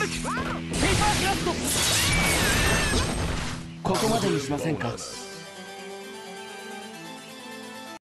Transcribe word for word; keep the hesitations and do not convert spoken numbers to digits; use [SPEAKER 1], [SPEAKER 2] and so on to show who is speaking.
[SPEAKER 1] ここまでにしませんか。